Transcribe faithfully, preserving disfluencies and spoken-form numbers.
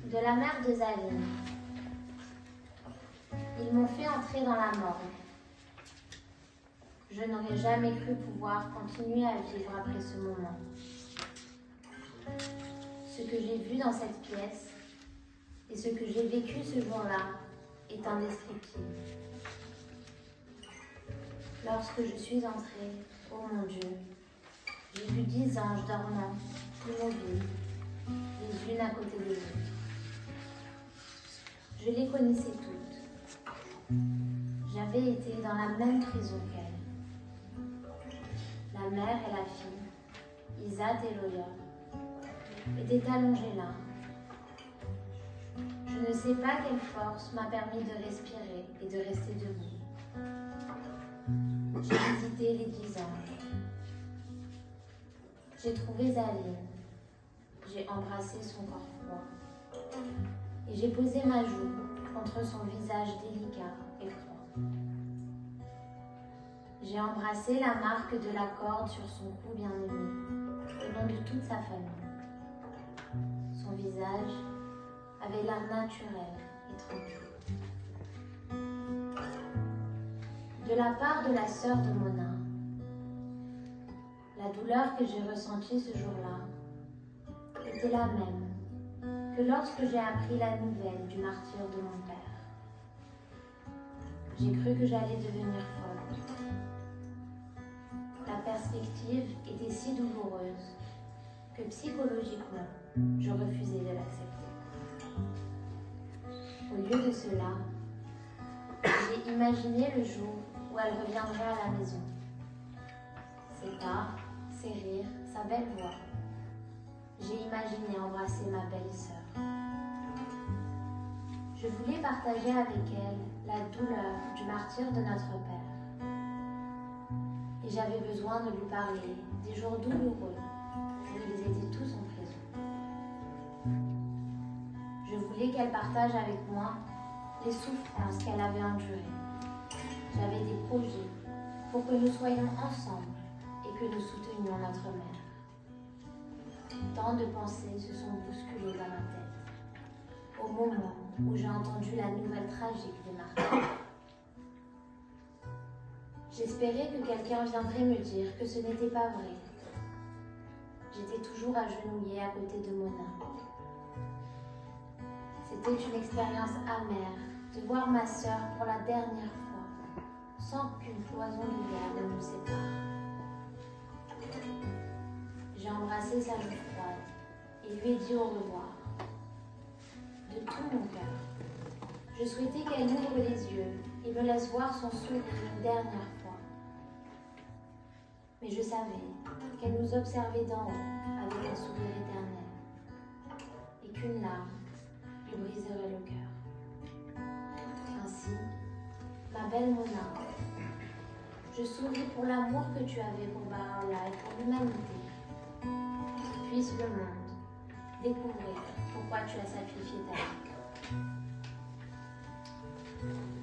de la mère de Zaline. Ils m'ont fait entrer dans la morgue. Je n'aurais jamais cru pouvoir continuer à vivre après ce moment. Ce que j'ai vu dans cette pièce et ce que j'ai vécu ce jour-là est indescriptible. Lorsque je suis entrée, oh mon Dieu, j'ai vu dix anges dormant, immobiles, les unes à côté des autres. Je les connaissais toutes. J'avais été dans la même prison qu'elles. La mère et la fille, Isat et Loya, étaient allongées là. Je ne sais pas quelle force m'a permis de respirer et de rester debout. J'ai visité les dix anges. J'ai trouvé Zaline. J'ai embrassé son corps froid. Et j'ai posé ma joue contre son visage délicat et froid. J'ai embrassé la marque de la corde sur son cou bien-aimé, au nom de toute sa famille. Son visage avait l'air naturel et tranquille. De la part de la sœur de Mona, la douleur que j'ai ressentie ce jour-là était la même que lorsque j'ai appris la nouvelle du martyre de mon père. J'ai cru que j'allais devenir folle. La perspective était si douloureuse que psychologiquement, je refusais de l'accepter. Au lieu de cela, j'ai imaginé le jour où elle reviendrait à la maison. Ses pas, ses rires, sa belle voix. J'ai imaginé embrasser ma belle-sœur. Je voulais partager avec elle la douleur du martyre de notre père. Et j'avais besoin de lui parler des jours douloureux où ils étaient tous en prison. Je voulais qu'elle partage avec moi les souffrances qu'elle avait endurées. J'avais des projets pour que nous soyons ensemble et que nous soutenions notre mère. Tant de pensées se sont bousculées dans ma tête, au moment où j'ai entendu la nouvelle tragique des martyrs. J'espérais que quelqu'un viendrait me dire que ce n'était pas vrai. J'étais toujours agenouillée à côté de Mona. C'était une expérience amère de voir ma sœur pour la dernière fois, sans qu'une cloison de verre ne nous sépare. J'ai embrassé sa joue froide et lui ai dit au revoir. De tout mon cœur, je souhaitais qu'elle ouvre les yeux et me laisse voir son sourire une dernière fois. Mais je savais qu'elle nous observait d'en haut avec un sourire éternel et qu'une larme lui briserait le cœur. Ainsi, ma belle Mona, je souris pour l'amour que tu avais pour Baha'u'llah et pour l'humanité. Puisse le monde découvrir pourquoi tu as sacrifié ta vie.